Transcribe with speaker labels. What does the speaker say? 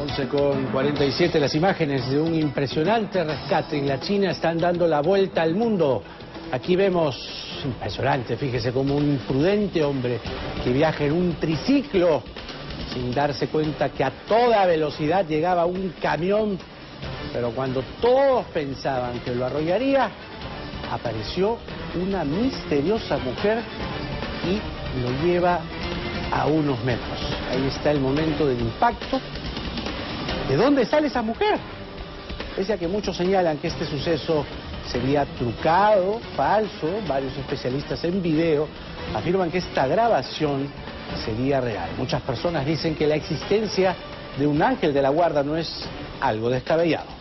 Speaker 1: 11:47, las imágenes de un impresionante rescate en la China están dando la vuelta al mundo. Aquí vemos, impresionante, fíjese, como un imprudente hombre que viaja en un triciclo sin darse cuenta que a toda velocidad llegaba un camión, pero cuando todos pensaban que lo arrollaría, apareció una misteriosa mujer y lo lleva a unos metros. Ahí está el momento del impacto. ¿De dónde sale esa mujer? Pese a que muchos señalan que este suceso sería trucado, falso, varios especialistas en video afirman que esta grabación sería real. Muchas personas dicen que la existencia de un ángel de la guarda no es algo descabellado.